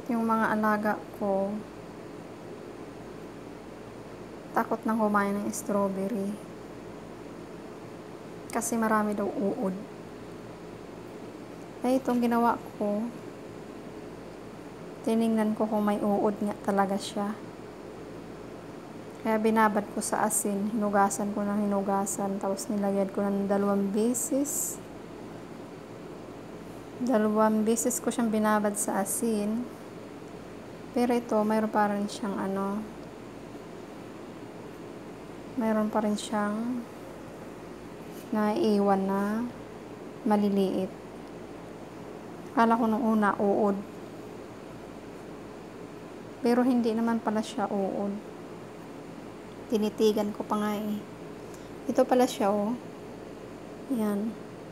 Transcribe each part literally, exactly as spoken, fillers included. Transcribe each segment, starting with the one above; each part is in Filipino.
Yung mga alaga ko, takot nang kumain ng strawberry. Kasi marami daw uod. Eh, itong ginawa ko, tiningnan ko kung may uod nga talaga siya. Kaya binabad ko sa asin, hinugasan ko ng hinugasan, tapos nilagyan ko ng dalawang beses. Dalawang beses ko siyang binabad sa asin. Pero ito, mayroon pa rin siyang ano, mayroon pa rin siyang naiiwan na maliliit. Akala ko nung una, uod. Pero hindi naman pala siya uod. Tinitigan ko pa nga eh. Ito pala siya oh. Yan.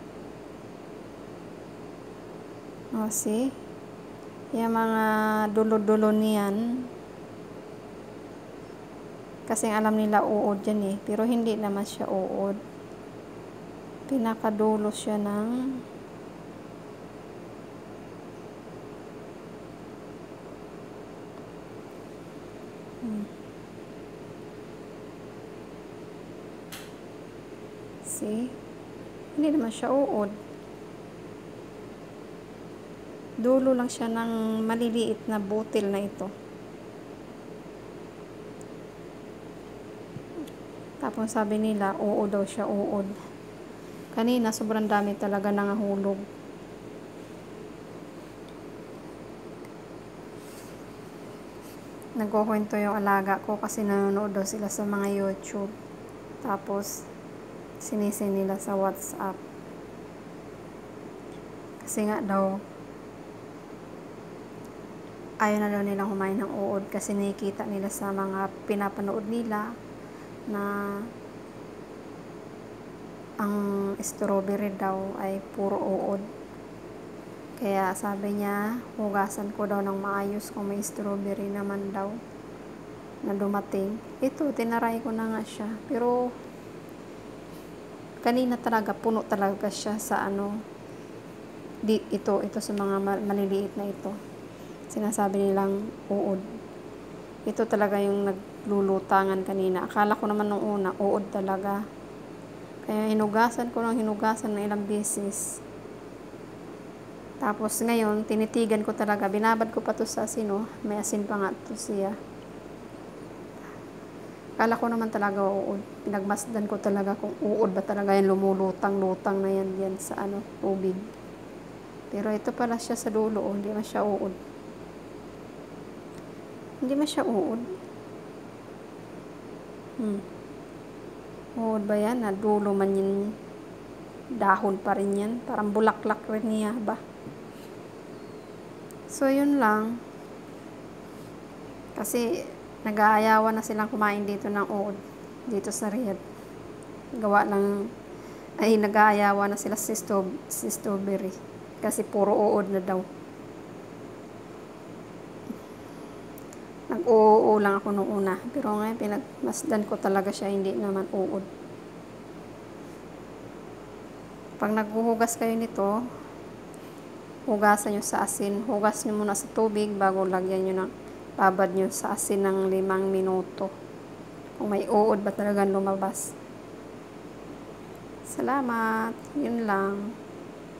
O, see? Yung mga dulo-dulo niyan. Kasi alam nila uod yan eh. Pero hindi naman siya uod. Pinakadulo siya ng hmm. See? Hindi naman siya uod. Dulo lang siya ng maliliit na butil na ito. Tapos sabi nila, uod daw siya, uod. Kanina, sobrang dami talaga nangahulog. Nagkukwento yung alaga ko kasi nanonood daw sila sa mga YouTube. Tapos, sinisi nila sa WhatsApp. Kasi nga daw, ayaw na daw nilang kumain ng uod kasi nakikita nila sa mga pinapanood nila na ang strawberry daw ay puro uod. Kaya sabi niya, hugasan ko daw ng maayos kung may strawberry naman daw na dumating. Ito, tinaray ko na nga siya. Pero, kanina talaga, puno talaga siya sa ano, di, ito, ito sa mga maliliit na ito. Sinasabi nilang uod. Ito talaga yung naglulutangan kanina. Akala ko naman nung una, uod talaga. Kaya hinugasan ko ng hinugasan ng ilang beses. Tapos ngayon, tinitigan ko talaga. Binabad ko pa to sa asin, oh. May asin pa nga to siya. Akala ko naman talaga uod. Pinagmasdan ko talaga kung uod ba talaga yung lumulutang-lutang na yan, yan sa ano, tubig. Pero ito pala siya sa dulo, oh. Hindi man siya uod. Hindi man siya uod. Hmm. Uod ba yan? Na dulo man yung dahon pa rin yan. Parang bulaklak rin niya ba? So, yun lang. Kasi, nag-aayawan na silang kumain dito ng uod. Dito sa Riyadh. Gawa lang, ay nag-aayawan na sila si, stob, si strawberry. Kasi puro uod na daw. Nag-oo lang ako nung una. Pero ngayon, pinagmasdan ko talaga siya, hindi naman uod. Pag naghuhugas kayo nito, hugasan nyo sa asin. Hugas nyo muna sa tubig bago lagyan nyo ng babad nyo sa asin ng limang minuto. Kung may uod ba talagang lumabas. Salamat. Yun lang.